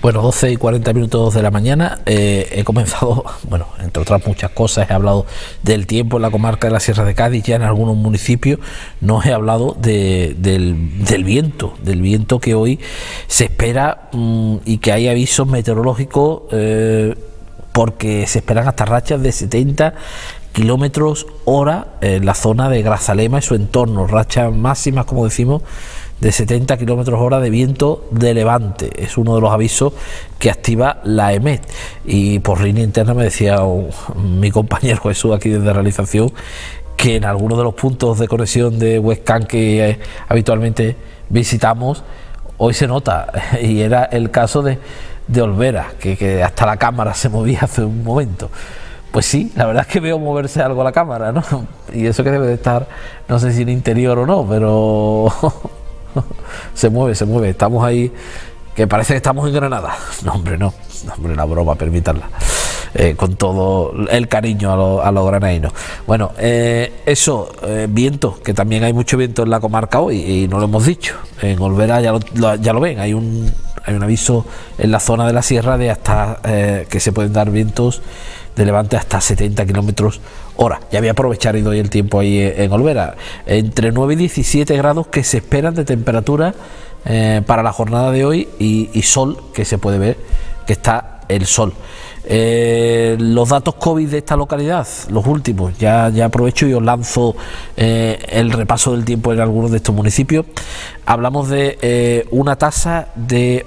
Bueno, 12 y 40 minutos de la mañana, he comenzado, bueno, entre otras muchas cosas, he hablado del tiempo en la comarca de la Sierra de Cádiz, ya en algunos municipios. No he hablado del viento que hoy se espera y que hay avisos meteorológicos porque se esperan hasta rachas de 70 kilómetros hora en la zona de Grazalema y su entorno, rachas máximas, como decimos, de 70 kilómetros hora de viento de levante. Es uno de los avisos que activa la EMET, y por línea interna me decía mi compañero Jesús aquí desde realización que en algunos de los puntos de conexión de Huescan que habitualmente visitamos hoy se nota, y era el caso de Olvera, que hasta la cámara se movía hace un momento. Pues sí, la verdad es que veo moverse algo la cámara, ¿no? Y eso que debe de estar, no sé si en interior o no, pero se mueve, estamos ahí, que parece que estamos en Granada. No, hombre, la broma, permítanla, con todo el cariño a los granadinos. Bueno, viento, que también hay mucho viento en la comarca hoy, y no lo hemos dicho. En Olvera ya lo ven, hay un aviso en la zona de la sierra de hasta que se pueden dar vientos de levante hasta 70 kilómetros hora. Ya voy a aprovechar y doy el tiempo ahí en Olvera. Entre 9 y 17 grados que se esperan de temperatura para la jornada de hoy, y sol, que se puede ver que está el sol. Los datos COVID de esta localidad, los últimos, ya aprovecho y os lanzo el repaso del tiempo en algunos de estos municipios. Hablamos de una tasa de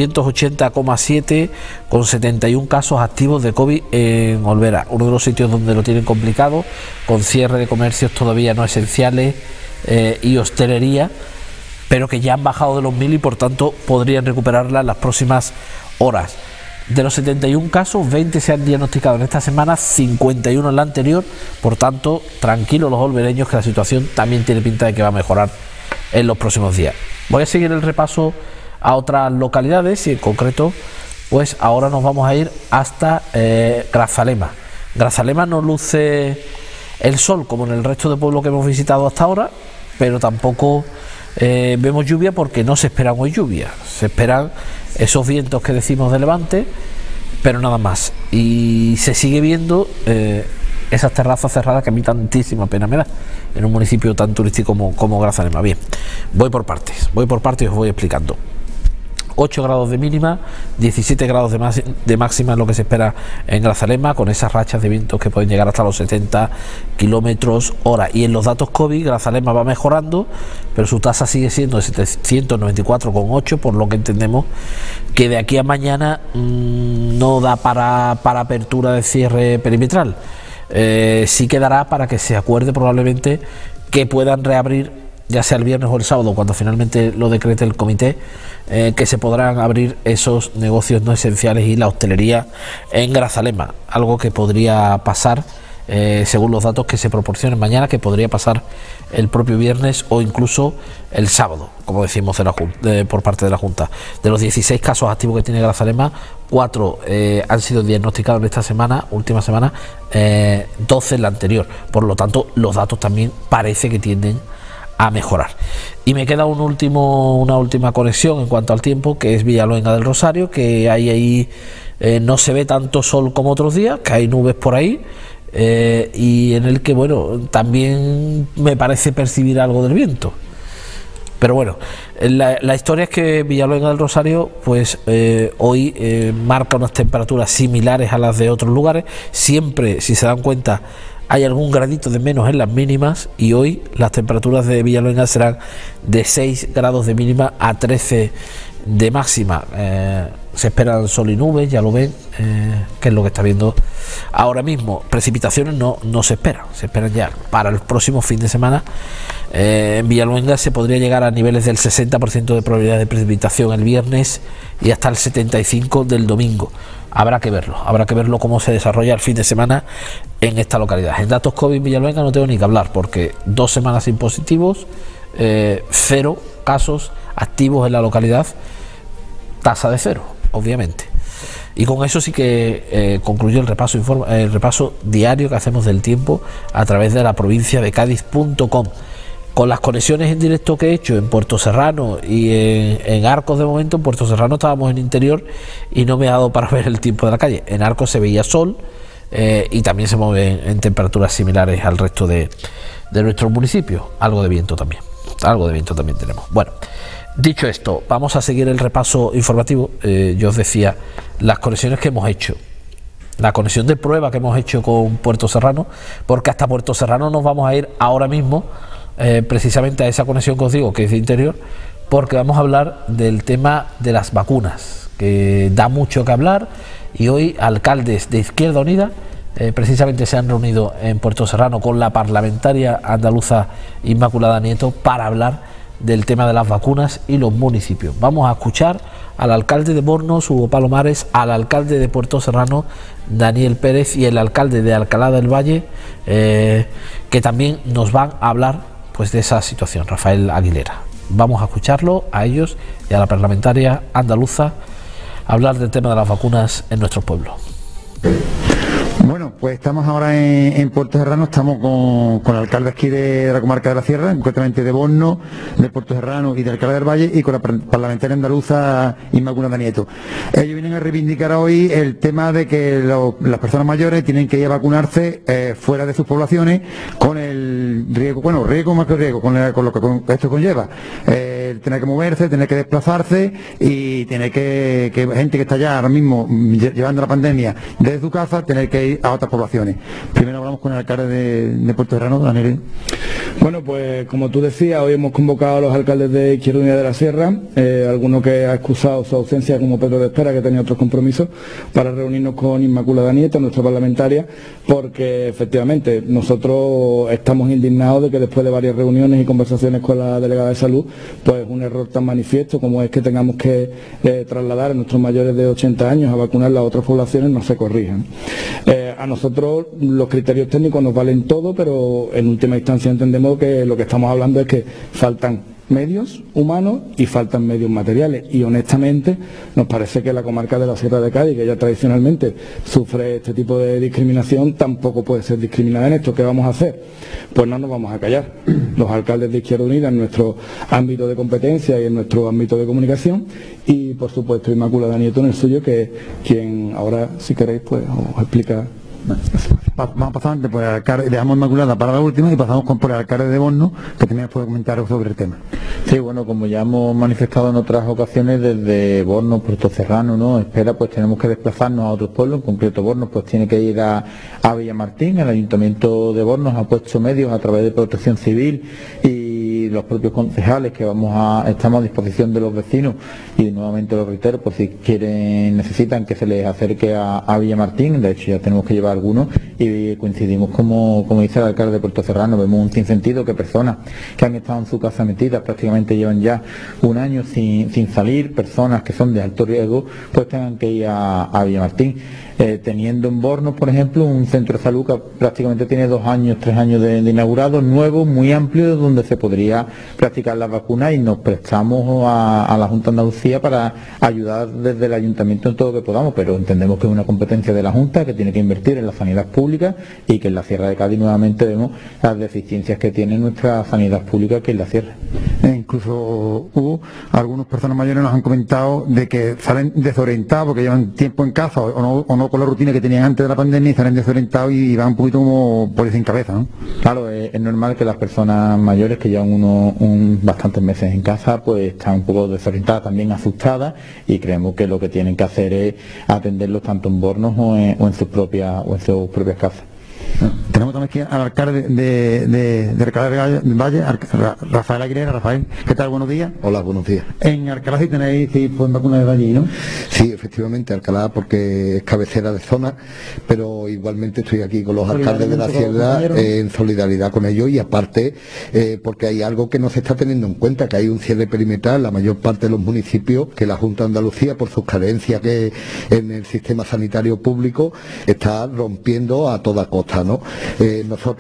880,7 con 71 casos activos de COVID en Olvera, uno de los sitios donde lo tienen complicado, con cierre de comercios todavía no esenciales y hostelería, pero que ya han bajado de los 1000 y por tanto podrían recuperarla en las próximas horas. De los 71 casos, 20 se han diagnosticado en esta semana, 51 en la anterior. Por tanto, tranquilos los olvereños, que la situación también tiene pinta de que va a mejorar en los próximos días. Voy a seguir el repaso a otras localidades, y en concreto, pues ahora nos vamos a ir hasta Grazalema. Grazalema no luce el sol como en el resto de pueblos que hemos visitado hasta ahora, pero tampoco vemos lluvia, porque no se esperan hoy lluvia. Se esperan esos vientos que decimos de levante, pero nada más. Y se sigue viendo esas terrazas cerradas que a mí tantísima pena me da en un municipio tan turístico como Grazalema. Bien, voy por partes y os voy explicando. 8 grados de mínima, 17 grados de máxima es lo que se espera en Grazalema, con esas rachas de vientos que pueden llegar hasta los 70 kilómetros hora. Y en los datos COVID, Grazalema va mejorando, pero su tasa sigue siendo de 794,8, por lo que entendemos que de aquí a mañana no da para apertura de cierre perimetral. Sí quedará para que se acuerde probablemente que puedan reabrir, ya sea el viernes o el sábado, cuando finalmente lo decrete el comité, que se podrán abrir esos negocios no esenciales y la hostelería en Grazalema, algo que podría pasar, según los datos que se proporcionen mañana, que podría pasar el propio viernes o incluso el sábado, como decimos por parte de la Junta. De los 16 casos activos que tiene Grazalema, 4 han sido diagnosticados en esta última semana, 12 en la anterior. Por lo tanto, los datos también parece que tienden a mejorar. Y me queda una última conexión en cuanto al tiempo, que es Villaluenga del Rosario, que ahí no se ve tanto sol como otros días, que hay nubes por ahí, y en el que, bueno, también me parece percibir algo del viento. Pero bueno, la historia es que Villaluenga del Rosario, pues hoy marca unas temperaturas similares a las de otros lugares. Siempre, si se dan cuenta, hay algún gradito de menos en las mínimas, y hoy las temperaturas de Villaluenga serán de 6 grados de mínima a 13 de máxima. Se esperan sol y nubes, ya lo ven, que es lo que está viendo ahora mismo. Precipitaciones no se esperan, se esperan ya para el próximo fin de semana. En Villaluenga se podría llegar a niveles del 60% de probabilidad de precipitación el viernes y hasta el 75% del domingo. Habrá que verlo cómo se desarrolla el fin de semana en esta localidad. En datos COVID en Villaluenga no tengo ni que hablar, porque 2 semanas sin positivos, 0 casos activos en la localidad, tasa de 0, obviamente. Y con eso sí que concluyo el repaso diario que hacemos del tiempo a través de la provincia de Cádiz.com. Con las conexiones en directo que he hecho en Puerto Serrano y en Arcos, de momento, en Puerto Serrano estábamos en interior y no me ha dado para ver el tiempo de la calle. En Arcos se veía sol y también se mueve en temperaturas similares al resto de nuestros municipios. Algo de viento también tenemos. Bueno, dicho esto, vamos a seguir el repaso informativo. Yo os decía las conexiones que hemos hecho. La conexión de prueba que hemos hecho con Puerto Serrano, porque hasta Puerto Serrano nos vamos a ir ahora mismo, precisamente a esa conexión que os digo, que es de interior, porque vamos a hablar del tema de las vacunas, que da mucho que hablar, y hoy alcaldes de Izquierda Unida precisamente se han reunido en Puerto Serrano con la parlamentaria andaluza Inmaculada Nieto para hablar del tema de las vacunas y los municipios. Vamos a escuchar al alcalde de Bornos, Hugo Palomares, al alcalde de Puerto Serrano, Daniel Pérez, y el alcalde de Alcalá del Valle, que también nos van a hablar pues de esa situación, Rafael Aguilera. Vamos a escucharlo a ellos y a la parlamentaria andaluza hablar del tema de las vacunas en nuestro pueblo. Bueno, pues estamos ahora en Puerto Serrano, estamos con el alcalde aquí de la comarca de la Sierra, concretamente de Bornos, de Puerto Serrano y de Alcalá del Valle, y con la parlamentaria andaluza Inmaculada Nieto. Ellos vienen a reivindicar hoy el tema de que las personas mayores tienen que ir a vacunarse fuera de sus poblaciones, con el riesgo, bueno, riesgo más que riesgo, con lo que esto conlleva. Tener que moverse, tener que desplazarse y tener que gente que está ya ahora mismo llevando la pandemia desde su casa, tener que ir a otras poblaciones. Primero hablamos con el alcalde de Puerto Serrano, Daniel. Bueno, pues como tú decías, hoy hemos convocado a los alcaldes de Izquierda Unida de la Sierra, alguno que ha excusado su ausencia, como Pedro de Espera, que tenía otros compromisos, para reunirnos con Inmaculada Nieto, nuestra parlamentaria, porque efectivamente nosotros estamos indignados de que después de varias reuniones y conversaciones con la delegada de salud, pues un error tan manifiesto como es que tengamos que trasladar a nuestros mayores de 80 años a vacunar a otras poblaciones no se corrijan. A nosotros los criterios técnicos nos valen todo, pero en última instancia entendemos que lo que estamos hablando es que faltan medios humanos y faltan medios materiales, y honestamente nos parece que la comarca de la Sierra de Cádiz, que ya tradicionalmente sufre este tipo de discriminación, tampoco puede ser discriminada en esto. ¿Qué vamos a hacer? Pues no nos vamos a callar. Los alcaldes de Izquierda Unida en nuestro ámbito de competencia y en nuestro ámbito de comunicación, y por supuesto Inmaculada Nieto en el suyo, que quien ahora, si queréis, pues os explica. Vamos a pasar por el alcalde, dejamos Inmaculada para la última y pasamos por el alcalde de Bornos, que también puede comentar sobre el tema. Sí, bueno, como ya hemos manifestado en otras ocasiones, desde Bornos, Puerto Serrano, ¿no? Espera, pues tenemos que desplazarnos a otros pueblos, en concreto Bornos pues tiene que ir a Villamartín. El Ayuntamiento de Bornos ha puesto medios a través de Protección Civil y los propios concejales, que estamos a disposición de los vecinos, y nuevamente lo reitero, por si necesitan que se les acerque a Villamartín. De hecho ya tenemos que llevar algunos, y coincidimos, como dice el alcalde de Puerto Serrano, vemos un sinsentido que personas que han estado en su casa metidas, prácticamente llevan ya un año sin salir, personas que son de alto riesgo, pues tengan que ir a Villamartín. Teniendo en Bornos, por ejemplo, un centro de salud que prácticamente tiene 2 años, 3 años de inaugurado, nuevo, muy amplio, donde se podría practicar las vacunas, y nos prestamos a la Junta de Andalucía para ayudar desde el Ayuntamiento en todo lo que podamos, pero entendemos que es una competencia de la Junta, que tiene que invertir en la sanidad pública, y que en la Sierra de Cádiz nuevamente vemos las deficiencias que tiene nuestra sanidad pública aquí en la Sierra. Incluso algunas personas mayores nos han comentado de que salen desorientados porque llevan tiempo en casa o no con la rutina que tenían antes de la pandemia, y salen desorientados y van un poquito como por sin cabeza, ¿no? Claro, es normal que las personas mayores que llevan bastantes meses en casa pues están un poco desorientadas, también asustadas, y creemos que lo que tienen que hacer es atenderlos tanto en Bornos o en sus propias casas. Tenemos también aquí al alcalde de Alcalá del Valle, Rafael Aguilera. Rafael, ¿qué tal? Buenos días. Hola, buenos días. En Alcalá sí tenéis vacunas de allí, ¿no? Sí, efectivamente, Alcalá, porque es cabecera de zona, pero igualmente estoy aquí con los alcaldes de la ciudad en solidaridad con ellos, y aparte porque hay algo que no se está teniendo en cuenta, que hay un cierre perimetral en la mayor parte de los municipios, que la Junta de Andalucía, por sus carencias que en el sistema sanitario público, está rompiendo a toda costa, ¿no? Nosotros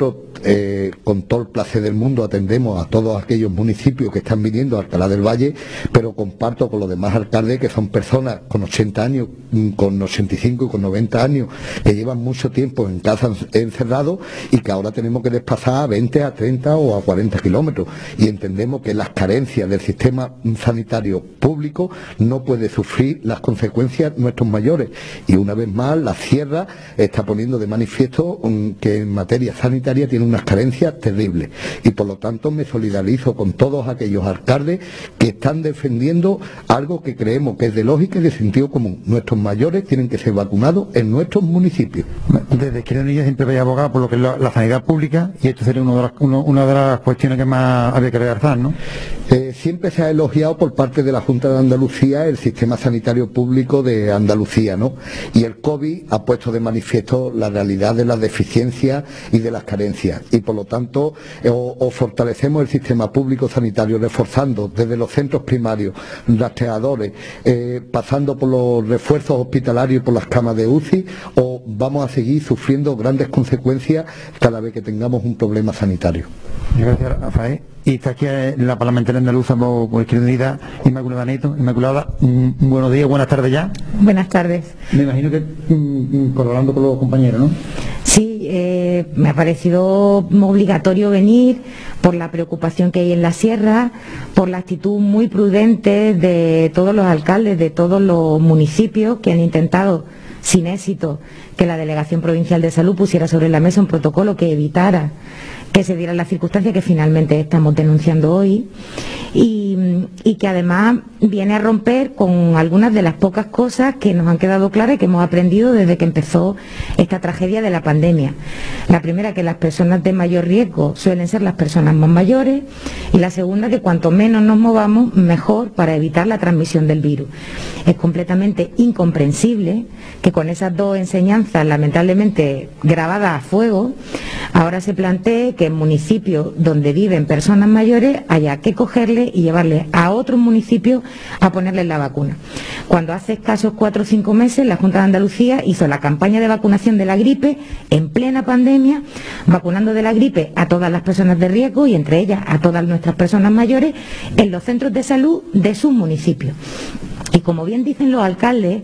con todo el placer del mundo atendemos a todos aquellos municipios que están viniendo a Alcalá del Valle, pero comparto con los demás alcaldes que son personas con 80 años, con 85 y con 90 años, que llevan mucho tiempo en casa encerrados y que ahora tenemos que desplazar a 20, a 30 o a 40 kilómetros. Y entendemos que las carencias del sistema sanitario público no puede sufrir las consecuencias nuestros mayores. Y una vez más, la Sierra está poniendo de manifiesto que en materia sanitaria tiene unas carencias terribles. Y por lo tanto me solidarizo con todos aquellos alcaldes que están defendiendo algo que creemos que es de lógica y de sentido común. Nuestros mayores tienen que ser vacunados en nuestros municipios. Desde Izquierda Unida siempre voy a abogar por lo que es la sanidad pública, y esto sería una de las cuestiones que más había que realzar, ¿no? Siempre se ha elogiado por parte de la Junta de Andalucía el sistema sanitario público de Andalucía, ¿no? Y el COVID ha puesto de manifiesto la realidad de las deficiencias y de las carencias. Y por lo tanto, o fortalecemos el sistema público sanitario, reforzando desde los centros primarios, rastreadores, pasando por los refuerzos hospitalarios y por las camas de UCI, o vamos a seguir sufriendo grandes consecuencias cada vez que tengamos un problema sanitario. Gracias, Rafael. Y está aquí la parlamentaria andaluza por Izquierda Unida, Inmaculada Nieto. Inmaculada, buenos días, buenas tardes ya. Buenas tardes. Me imagino que colaborando con los compañeros, ¿no? Sí, me ha parecido obligatorio venir por la preocupación que hay en la Sierra, por la actitud muy prudente de todos los alcaldes, de todos los municipios que han intentado, sin éxito, que la Delegación Provincial de Salud pusiera sobre la mesa un protocolo que evitara que se dieran las circunstancias que finalmente estamos denunciando hoy, y que además viene a romper con algunas de las pocas cosas que nos han quedado claras y que hemos aprendido desde que empezó esta tragedia de la pandemia. La primera, que las personas de mayor riesgo suelen ser las personas más mayores, y la segunda, que cuanto menos nos movamos, mejor para evitar la transmisión del virus. Es completamente incomprensible que con esas dos enseñanzas, lamentablemente grabadas a fuego, ahora se plantee que en municipios donde viven personas mayores haya que cogerle y llevarle a otros municipios a ponerles la vacuna. Cuando hace escasos 4 o 5 meses la Junta de Andalucía hizo la campaña de vacunación de la gripe en plena pandemia, vacunando de la gripe a todas las personas de riesgo y entre ellas a todas nuestras personas mayores en los centros de salud de sus municipios. Y como bien dicen los alcaldes,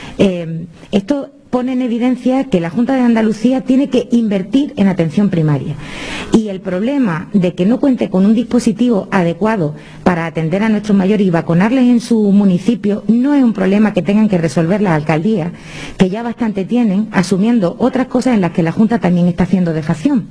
esto pone en evidencia que la Junta de Andalucía tiene que invertir en atención primaria. Y el problema de que no cuente con un dispositivo adecuado para atender a nuestros mayores y vacunarles en su municipio no es un problema que tengan que resolver las alcaldías, que ya bastante tienen, asumiendo otras cosas en las que la Junta también está haciendo dejación.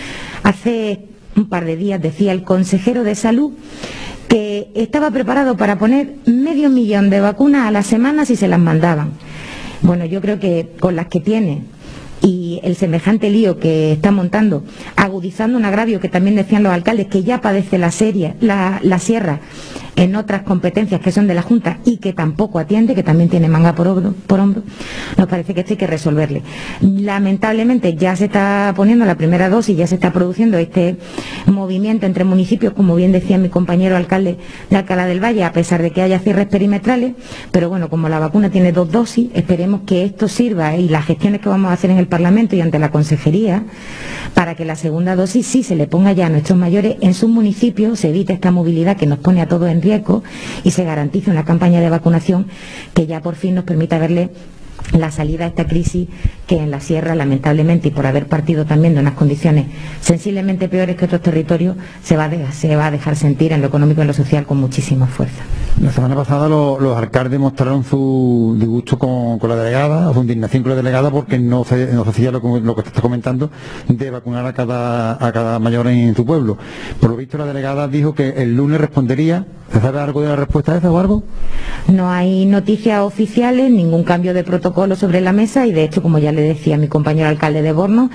Hace un par de días decía el consejero de Salud que estaba preparado para poner 500.000 de vacunas a la semana si se las mandaban. Bueno, yo creo que con las que tiene y el semejante lío que está montando, agudizando un agravio que también decían los alcaldes, que ya padece la Sierra en otras competencias que son de la Junta y que tampoco atiende, que también tiene manga por hombro, nos parece que esto hay que resolverle. Lamentablemente ya se está poniendo la primera dosis, ya se está produciendo este movimiento entre municipios, como bien decía mi compañero alcalde de Alcalá del Valle, a pesar de que haya cierres perimetrales, pero bueno, como la vacuna tiene 2 dosis, esperemos que esto sirva y las gestiones que vamos a hacer en el Parlamento y ante la Consejería, para que la segunda dosis sí se le ponga ya a nuestros mayores en sus municipios, se evite esta movilidad que nos pone a todos en riesgo y se garantice una campaña de vacunación que ya por fin nos permita verle la salida a esta crisis que en la Sierra, lamentablemente, y por haber partido también de unas condiciones sensiblemente peores que otros territorios, se va a dejar sentir en lo económico y en lo social con muchísima fuerza. La semana pasada los alcaldes mostraron su disgusto con la delegada, su indignación con la delegada, porque no se hacía lo que te está comentando, de vacunar a cada mayor en su pueblo. Por lo visto la delegada dijo que el lunes respondería. ¿Se sabe algo de la respuesta a esa o algo? No hay noticias oficiales, ningún cambio de protocolo sobre la mesa y de hecho, como ya le decía mi compañero alcalde de Borno,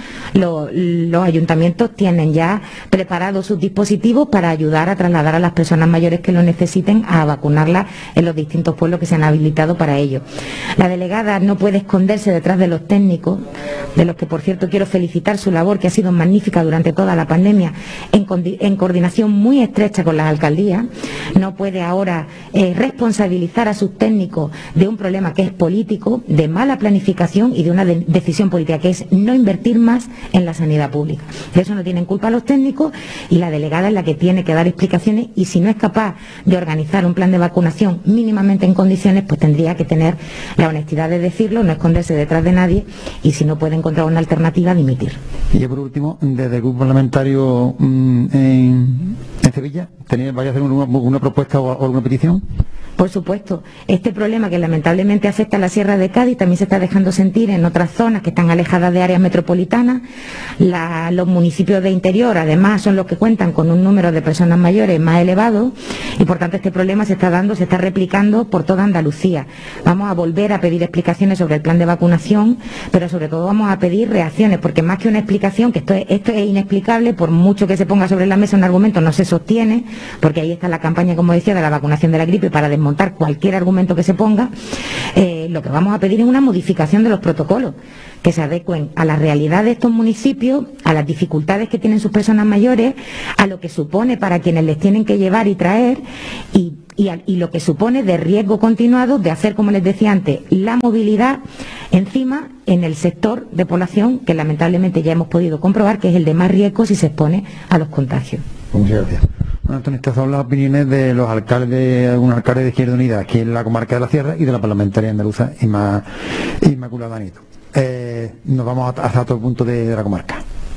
los ayuntamientos tienen ya preparados sus dispositivos para ayudar a trasladar a las personas mayores que lo necesiten a vacunarlas en los distintos pueblos que se han habilitado para ello. La delegada no puede esconderse detrás de los técnicos, de los que por cierto quiero felicitar su labor, que ha sido magnífica durante toda la pandemia, en coordinación muy estrecha con las alcaldías. No puede ahora responsabilizar a sus técnicos de un problema que es político. De de mala planificación y de una decisión política, que es no invertir más en la sanidad pública. De eso no tienen culpa los técnicos, y la delegada es la que tiene que dar explicaciones, y si no es capaz de organizar un plan de vacunación mínimamente en condiciones, pues tendría que tener la honestidad de decirlo, no esconderse detrás de nadie, y si no puede encontrar una alternativa, dimitir. Y ya por último, desde el grupo parlamentario en Sevilla, ¿vais a hacer una propuesta o alguna petición? Por supuesto, este problema que lamentablemente afecta a la Sierra de Cádiz también se está dejando sentir en otras zonas que están alejadas de áreas metropolitanas. Los municipios de interior, además, son los que cuentan con un número de personas mayores más elevado, y por tanto este problema se está replicando por toda Andalucía. Vamos a volver a pedir explicaciones sobre el plan de vacunación, pero sobre todo vamos a pedir reacciones, porque más que una explicación, que esto es inexplicable, por mucho que se ponga sobre la mesa un argumento, no se sostiene, porque ahí está la campaña, como decía, de la vacunación de la gripe para desmontar cualquier argumento que se ponga. Lo que vamos a pedir es una modificación de los protocolos que se adecuen a la realidad de estos municipios, a las dificultades que tienen sus personas mayores, a lo que supone para quienes les tienen que llevar y traer, y lo que supone de riesgo continuado de hacer, como les decía antes, la movilidad encima en el sector de población que lamentablemente ya hemos podido comprobar que es el de más riesgo si se expone a los contagios. Muchas gracias. Bueno, Antonio, estas son las opiniones de los alcaldes, algunos alcaldes de Izquierda Unida aquí en la comarca de la Sierra y de la parlamentaria andaluza Inmaculada Nieto. Nos vamos hasta otro punto de la comarca.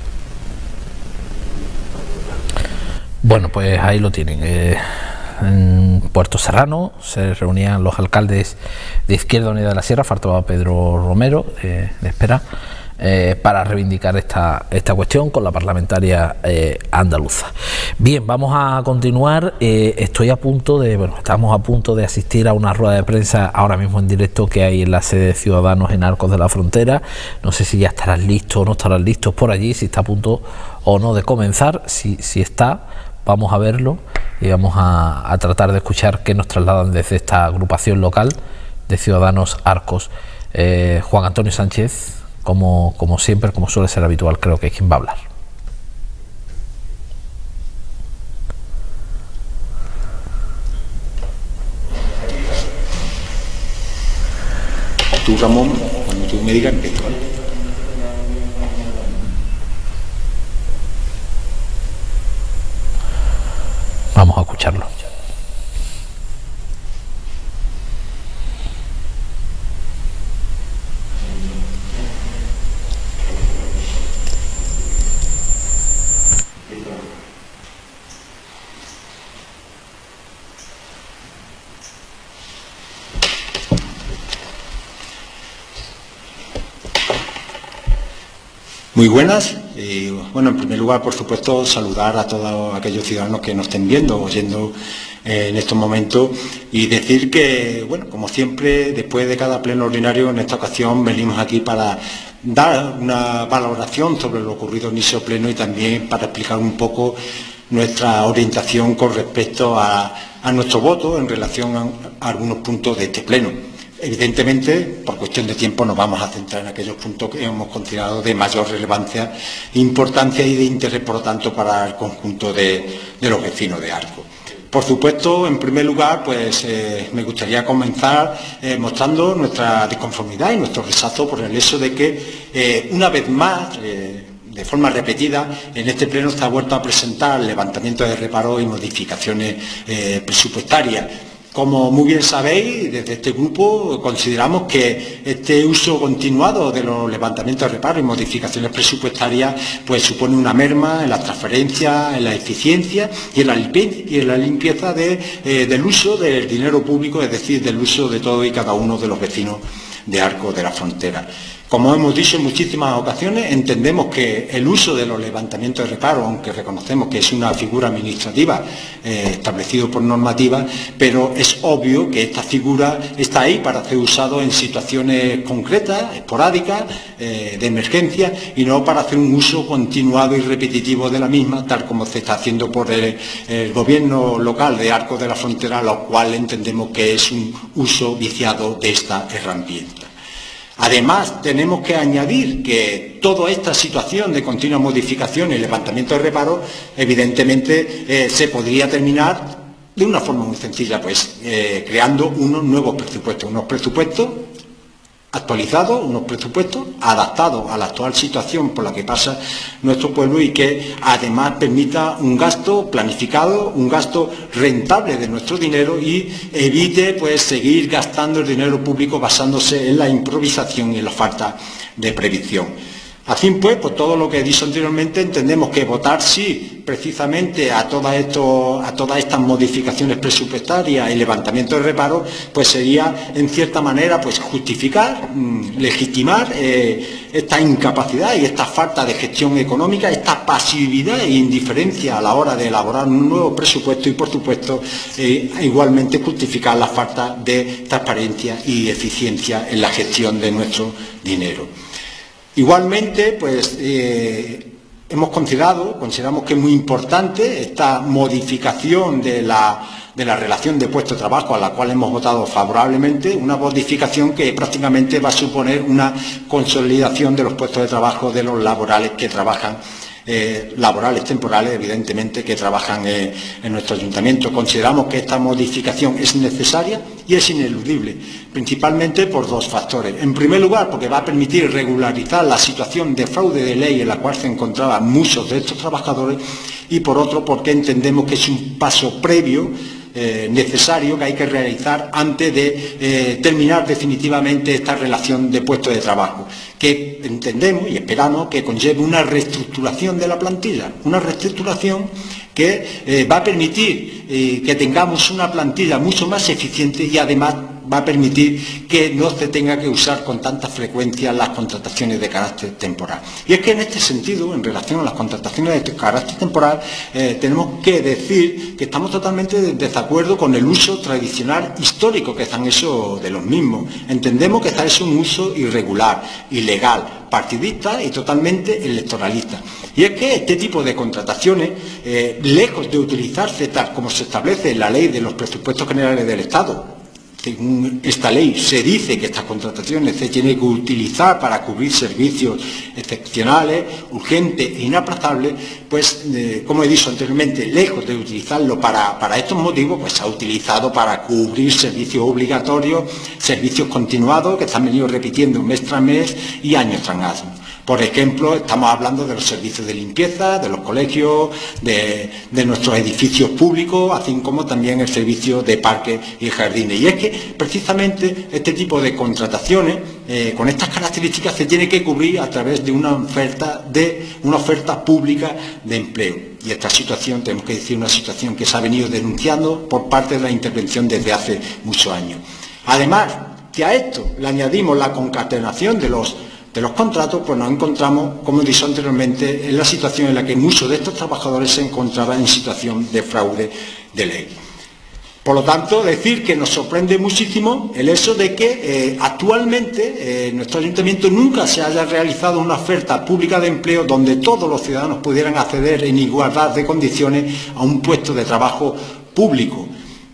Bueno, pues ahí lo tienen. En Puerto Serrano se reunían los alcaldes de Izquierda Unida de la Sierra, faltaba Pedro Romero de Espera, para reivindicar esta cuestión con la parlamentaria andaluza. Bien, vamos a continuar. Estamos a punto de asistir a una rueda de prensa ahora mismo en directo que hay en la sede de Ciudadanos en Arcos de la Frontera. No sé si ya estarán listos o no estarán listos por allí, si está a punto o no de comenzar. Si está, vamos a verlo y vamos a tratar de escuchar qué nos trasladan desde esta agrupación local de Ciudadanos Arcos. Juan Antonio Sánchez, como siempre, como suele ser habitual, creo que es quien va a hablar. Tú, Ramón, cuando tú me digas, empiezo, ¿vale? Vamos a escucharlo. Muy buenas. Bueno, en primer lugar, por supuesto, saludar a todos aquellos ciudadanos que nos estén viendo, oyendo en estos momentos, y decir que, bueno, como siempre, después de cada pleno ordinario, en esta ocasión venimos aquí para dar una valoración sobre lo ocurrido en ese pleno y también para explicar un poco nuestra orientación con respecto a nuestro voto en relación a algunos puntos de este pleno. Evidentemente, por cuestión de tiempo, nos vamos a centrar en aquellos puntos que hemos considerado de mayor relevancia, importancia y de interés, por lo tanto, para el conjunto de los vecinos de Arcos. Por supuesto, en primer lugar, pues me gustaría comenzar mostrando nuestra disconformidad y nuestro rechazo por el hecho de que, una vez más, de forma repetida, en este pleno se ha vuelto a presentar levantamiento de reparos y modificaciones presupuestarias. Como muy bien sabéis, desde este grupo consideramos que este uso continuado de los levantamientos de reparos y modificaciones presupuestarias pues supone una merma en la transferencia, en la eficiencia y en la limpieza del uso del dinero público, es decir, del uso de todos y cada uno de los vecinos de Arcos de la Frontera. Como hemos dicho en muchísimas ocasiones, entendemos que el uso de los levantamientos de reparo, aunque reconocemos que es una figura administrativa establecida por normativa, pero es obvio que esta figura está ahí para ser usado en situaciones concretas, esporádicas, de emergencia, y no para hacer un uso continuado y repetitivo de la misma, tal como se está haciendo por el gobierno local de Arcos de la Frontera, lo cual entendemos que es un uso viciado de esta herramienta. Además, tenemos que añadir que toda esta situación de continua modificación y levantamiento de reparos, evidentemente, se podría terminar de una forma muy sencilla, pues creando unos nuevos presupuestos, actualizados, unos presupuestos adaptados a la actual situación por la que pasa nuestro pueblo y que además permita un gasto planificado, un gasto rentable de nuestro dinero y evite pues seguir gastando el dinero público basándose en la improvisación y en la falta de previsión. Así pues, por todo lo que he dicho anteriormente, entendemos que votar sí, precisamente a todas estas modificaciones presupuestarias y levantamiento de reparos, pues sería, en cierta manera, pues justificar, legitimar esta incapacidad y esta falta de gestión económica, esta pasividad e indiferencia a la hora de elaborar un nuevo presupuesto y, por supuesto, igualmente justificar la falta de transparencia y eficiencia en la gestión de nuestro dinero. Igualmente, pues consideramos que es muy importante esta modificación de la relación de puesto de trabajo a la cual hemos votado favorablemente, una modificación que prácticamente va a suponer una consolidación de los puestos de trabajo de los laborales que trabajan, laborales temporales, evidentemente, que trabajan en nuestro ayuntamiento. Consideramos que esta modificación es necesaria y es ineludible, principalmente por dos factores. En primer lugar, porque va a permitir regularizar la situación de fraude de ley en la cual se encontraban muchos de estos trabajadores, y por otro, porque entendemos que es un paso previo necesario que hay que realizar antes de terminar definitivamente esta relación de puestos de trabajo, que entendemos y esperamos que conlleve una reestructuración de la plantilla, una reestructuración que va a permitir que tengamos una plantilla mucho más eficiente y además va a permitir que no se tenga que usar con tanta frecuencia las contrataciones de carácter temporal. Y es que en este sentido, en relación a las contrataciones de carácter temporal, tenemos que decir que estamos totalmente en desacuerdo con el uso tradicional histórico que se han hecho de los mismos. Entendemos que está hecho un uso irregular, ilegal, partidista y totalmente electoralista. Y es que este tipo de contrataciones, lejos de utilizarse tal como se establece en la Ley de los Presupuestos Generales del Estado, según esta ley se dice que estas contrataciones se tienen que utilizar para cubrir servicios excepcionales, urgentes e inaplazables, pues como he dicho anteriormente, lejos de utilizarlo para estos motivos, pues se ha utilizado para cubrir servicios obligatorios, servicios continuados que se han venido repitiendo mes tras mes y año tras año. Por ejemplo, estamos hablando de los servicios de limpieza, de los colegios, de nuestros edificios públicos, así como también el servicio de parques y jardines. Y es que precisamente este tipo de contrataciones, con estas características, se tiene que cubrir a través de una oferta pública de empleo. Y esta situación, tenemos que decir, una situación que se ha venido denunciando por parte de la intervención desde hace muchos años. Además, que a esto le añadimos la concatenación de los contratos, pues nos encontramos, como he dicho anteriormente, en la situación en la que muchos de estos trabajadores se encontraban en situación de fraude de ley. Por lo tanto, decir que nos sorprende muchísimo el hecho de que actualmente en nuestro ayuntamiento nunca se haya realizado una oferta pública de empleo donde todos los ciudadanos pudieran acceder en igualdad de condiciones a un puesto de trabajo público.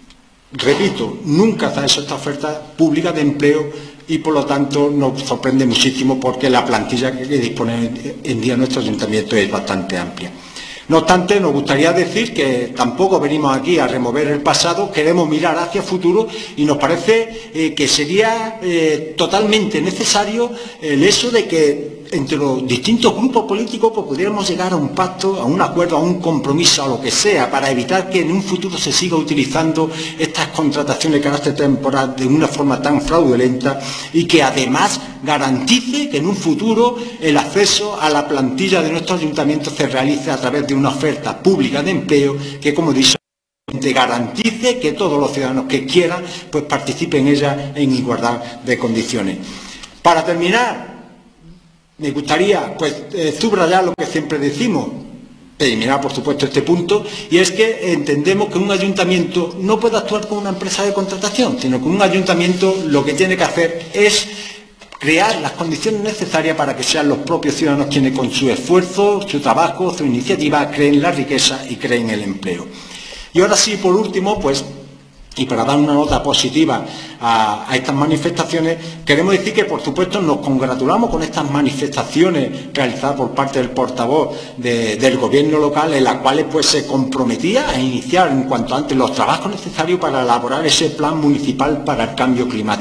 Repito, nunca se ha hecho esta oferta pública de empleo y por lo tanto nos sorprende muchísimo porque la plantilla que dispone en día nuestro ayuntamiento es bastante amplia. No obstante, nos gustaría decir que tampoco venimos aquí a remover el pasado, queremos mirar hacia el futuro y nos parece que sería totalmente necesario el hecho de que entre los distintos grupos políticos pues, pudiéramos llegar a un pacto, a un acuerdo, a un compromiso, a lo que sea, para evitar que en un futuro se siga utilizando estas contrataciones de carácter temporal de una forma tan fraudulenta y que además garantice que en un futuro el acceso a la plantilla de nuestro ayuntamiento se realice a través de una oferta pública de empleo que, como he dicho, garantice que todos los ciudadanos que quieran pues participen en ella en igualdad de condiciones. Para terminar, me gustaría pues, subrayar lo que siempre decimos, eliminar por supuesto este punto, y es que entendemos que un ayuntamiento no puede actuar como una empresa de contratación, sino que un ayuntamiento lo que tiene que hacer es crear las condiciones necesarias para que sean los propios ciudadanos quienes con su esfuerzo, su trabajo, su iniciativa creen la riqueza y creen el empleo. Y ahora sí, por último, pues, y para dar una nota positiva a estas manifestaciones, queremos decir que, por supuesto, nos congratulamos con estas manifestaciones realizadas por parte del portavoz del Gobierno local, en las cuales pues, se comprometía a iniciar en cuanto antes los trabajos necesarios para elaborar ese plan municipal para el cambio climático.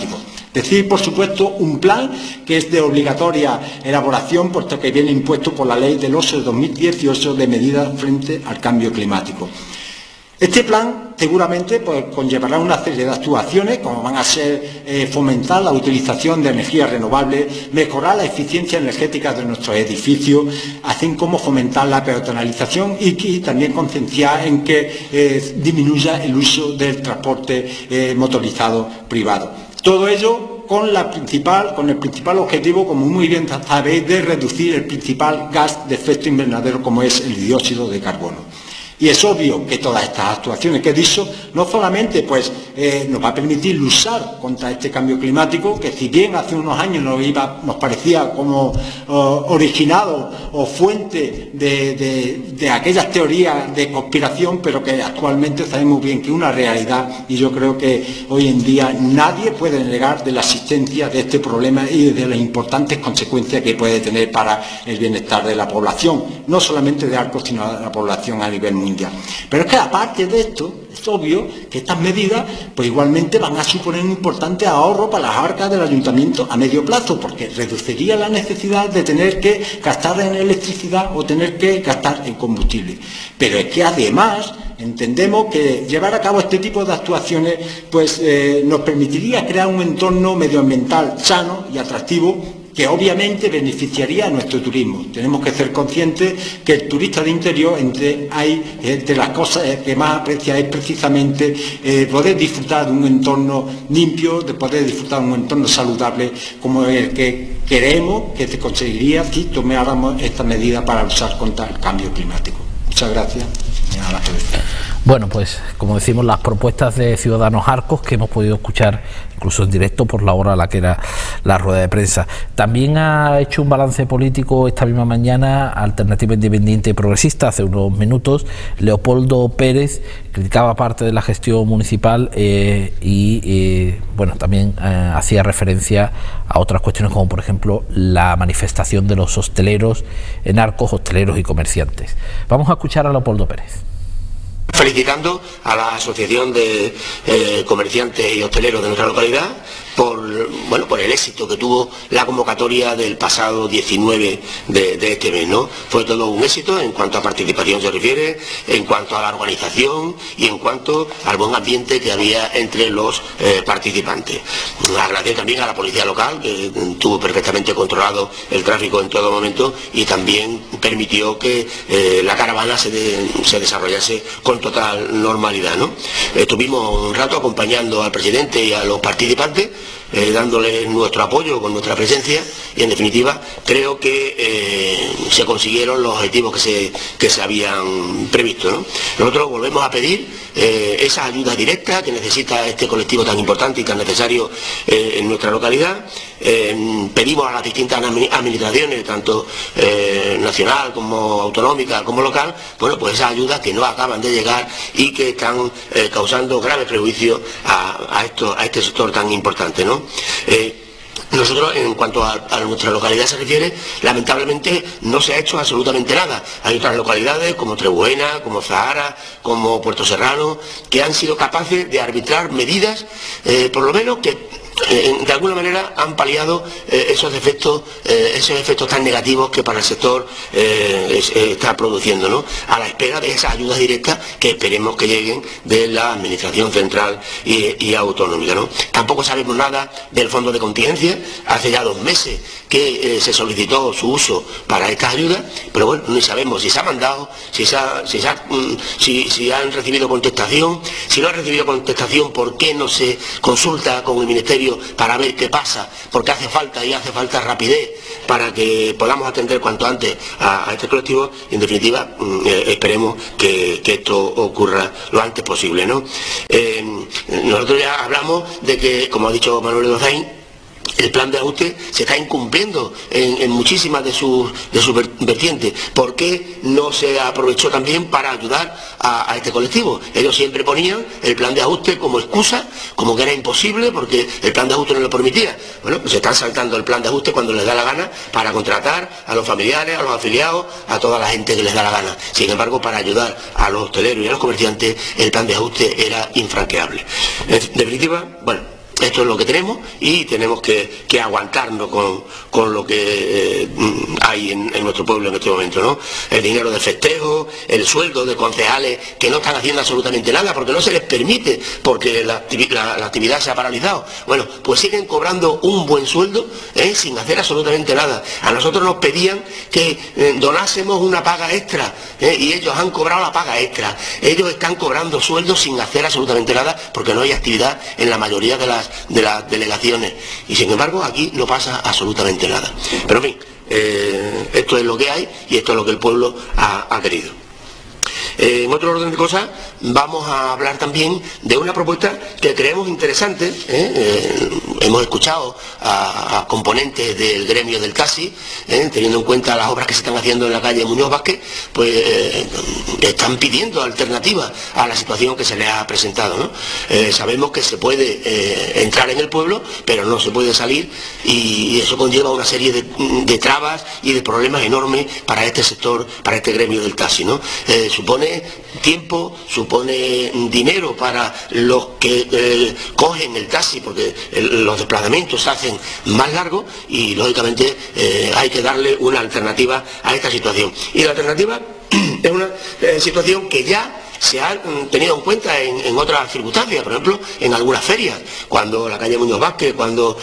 Decir, por supuesto, un plan que es de obligatoria elaboración, puesto que viene impuesto por la Ley del 8 de 2018 de medidas frente al cambio climático. Este plan seguramente pues, conllevará una serie de actuaciones, como van a ser fomentar la utilización de energías renovables, mejorar la eficiencia energética de nuestros edificios, así como fomentar la peatonalización y también concienciar en que disminuya el uso del transporte motorizado privado. Todo ello con el principal objetivo, como muy bien sabéis, de reducir el principal gas de efecto invernadero, como es el dióxido de carbono. Y es obvio que todas estas actuaciones que he dicho no solamente pues, nos va a permitir luchar contra este cambio climático, que si bien hace unos años nos parecía como originado o fuente de aquellas teorías de conspiración, pero que actualmente sabemos bien que es una realidad, y yo creo que hoy en día nadie puede negar de la existencia de este problema y de las importantes consecuencias que puede tener para el bienestar de la población, no solamente de Arcos, sino de la población a nivel mundial. Pero es que aparte de esto, es obvio que estas medidas pues igualmente van a suponer un importante ahorro para las arcas del ayuntamiento a medio plazo, porque reduciría la necesidad de tener que gastar en electricidad o tener que gastar en combustible. Pero es que además entendemos que llevar a cabo este tipo de actuaciones pues, nos permitiría crear un entorno medioambiental sano y atractivo, que obviamente beneficiaría a nuestro turismo. Tenemos que ser conscientes que el turista de interior, entre las cosas que más aprecia es precisamente poder disfrutar de un entorno limpio, de poder disfrutar de un entorno saludable, como el que queremos que se conseguiría si tomáramos esta medida para luchar contra el cambio climático. Muchas gracias. Bueno, pues como decimos, las propuestas de Ciudadanos Arcos que hemos podido escuchar incluso en directo por la hora a la que era la rueda de prensa. También ha hecho un balance político esta misma mañana Alternativa Independiente y Progresista. Hace unos minutos Leopoldo Pérez criticaba parte de la gestión municipal bueno, también hacía referencia a otras cuestiones, como por ejemplo la manifestación de los hosteleros en Arcos, hosteleros y comerciantes. Vamos a escuchar a Leopoldo Pérez. Felicitando a la Asociación de Comerciantes y Hosteleros de nuestra localidad por el éxito que tuvo la convocatoria del pasado 19 de este mes, ¿no? Fue todo un éxito en cuanto a participación se refiere, en cuanto a la organización y en cuanto al buen ambiente que había entre los participantes. Agradecer también a la policía local, que tuvo perfectamente controlado el tráfico en todo momento y también permitió que la caravana se desarrollase con total normalidad, ¿no? Estuvimos un rato acompañando al presidente y a los participantes, dándole nuestro apoyo con nuestra presencia, y en definitiva creo que se consiguieron los objetivos que se habían previsto, ¿no? Nosotros volvemos a pedir esas ayudas directas que necesita este colectivo tan importante y tan necesario en nuestra localidad. Pedimos a las distintas administraciones, tanto nacional como autonómica como local, bueno, pues esas ayudas que no acaban de llegar y que están causando graves prejuicios a este sector tan importante, ¿no? Nosotros, en cuanto a nuestra localidad se refiere, lamentablemente no se ha hecho absolutamente nada. Hay otras localidades como Trebuena, como Zahara, como Puerto Serrano, que han sido capaces de arbitrar medidas, por lo menos que de alguna manera han paliado esos efectos tan negativos que para el sector está produciendo, ¿no? A la espera de esas ayudas directas que esperemos que lleguen de la administración central y autonómica, ¿no? Tampoco sabemos nada del fondo de contingencia. Hace ya 2 meses que se solicitó su uso para estas ayudas, pero bueno, ni sabemos si se ha mandado, si han recibido contestación. Si no han recibido contestación, ¿por qué no se consulta con el Ministerio para ver qué pasa? Porque hace falta rapidez para que podamos atender cuanto antes a este colectivo, y en definitiva esperemos que esto ocurra lo antes posible, ¿no? Nosotros ya hablamos de que, como ha dicho Manuel Dozain, el plan de ajuste se está incumpliendo en muchísimas de sus vertientes. ¿Por qué no se aprovechó también para ayudar a este colectivo? Ellos siempre ponían el plan de ajuste como excusa, como que era imposible porque el plan de ajuste no lo permitía. Bueno, pues se están saltando el plan de ajuste cuando les da la gana para contratar a los familiares, a los afiliados, a toda la gente que les da la gana. Sin embargo, para ayudar a los hosteleros y a los comerciantes, el plan de ajuste era infranqueable. En definitiva, bueno, esto es lo que tenemos y tenemos que aguantarnos con lo que hay en nuestro pueblo en este momento, ¿no? El dinero de festejo, el sueldo de concejales que no están haciendo absolutamente nada porque no se les permite, porque la actividad se ha paralizado. Bueno, pues siguen cobrando un buen sueldo sin hacer absolutamente nada. A nosotros nos pedían que donásemos una paga extra y ellos han cobrado la paga extra. Ellos están cobrando sueldos sin hacer absolutamente nada porque no hay actividad en la mayoría de las delegaciones. Y sin embargo aquí no pasa absolutamente nada. Pero en fin, esto es lo que hay y esto es lo que el pueblo ha querido. En otro orden de cosas, vamos a hablar también de una propuesta que creemos interesante. Hemos escuchado a componentes del gremio del taxi, teniendo en cuenta las obras que se están haciendo en la calle Muñoz Vázquez, pues están pidiendo alternativas a la situación que se les ha presentado, ¿no? Sabemos que se puede entrar en el pueblo, pero no se puede salir, y eso conlleva una serie de trabas y de problemas enormes para este sector, para este gremio del taxi, ¿no? Supone tiempo, supone dinero para los que cogen el taxi, porque los desplazamientos se hacen más largos y lógicamente hay que darle una alternativa a esta situación. Y la alternativa es una situación que ya se ha tenido en cuenta en otras circunstancias, por ejemplo, en algunas ferias, cuando la calle Muñoz Vázquez, cuando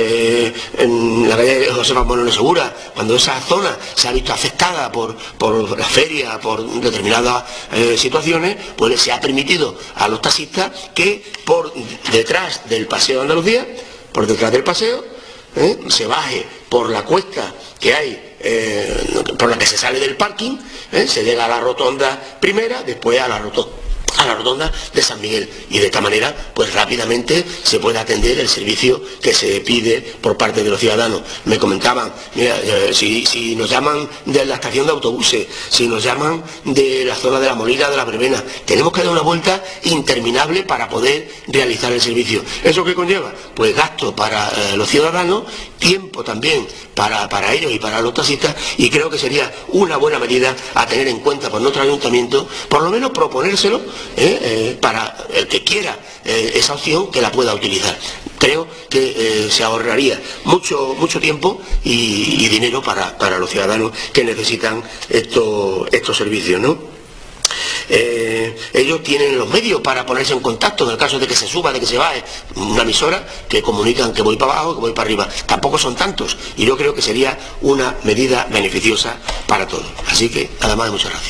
en la calle Josefa Moreno Segura, cuando esa zona se ha visto afectada por la feria, por determinadas situaciones, pues se ha permitido a los taxistas que por detrás del Paseo de Andalucía, por detrás del paseo, se baje por la cuesta que hay, por la que se sale del parking, se llega a la rotonda primera, después a la rotonda de San Miguel, y de esta manera pues rápidamente se puede atender el servicio que se pide por parte de los ciudadanos. Me comentaban, mira, si nos llaman de la estación de autobuses, si nos llaman de la zona de la Molina, de la Verbena, tenemos que dar una vuelta interminable para poder realizar el servicio. ¿Eso qué conlleva? Pues gasto para los ciudadanos, tiempo también para ellos y para los taxistas, y creo que sería una buena medida a tener en cuenta por nuestro ayuntamiento, por lo menos proponérselo para el que quiera esa opción, que la pueda utilizar. Creo que se ahorraría mucho tiempo y dinero para los ciudadanos que necesitan estos servicios, ¿no? Ellos tienen los medios para ponerse en contacto en el caso de que se suba, de que se baje, una emisora que comunican que voy para abajo, que voy para arriba. Tampoco son tantos y yo creo que sería una medida beneficiosa para todos. Así que nada más, muchas gracias.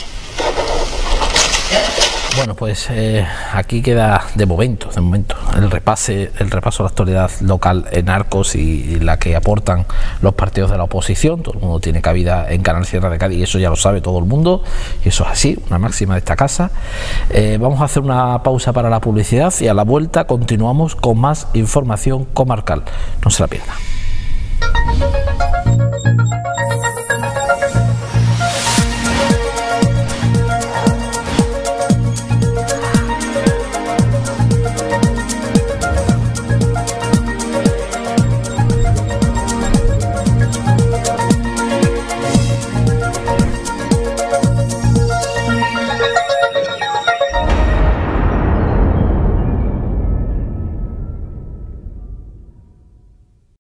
Bueno, pues aquí queda de momento el repaso a la actualidad local en Arcos y la que aportan los partidos de la oposición. Todo el mundo tiene cabida en Canal Sierra de Cádiz y eso ya lo sabe todo el mundo, y eso es así, una máxima de esta casa. Vamos a hacer una pausa para la publicidad y a la vuelta continuamos con más información comarcal. No se la pierda.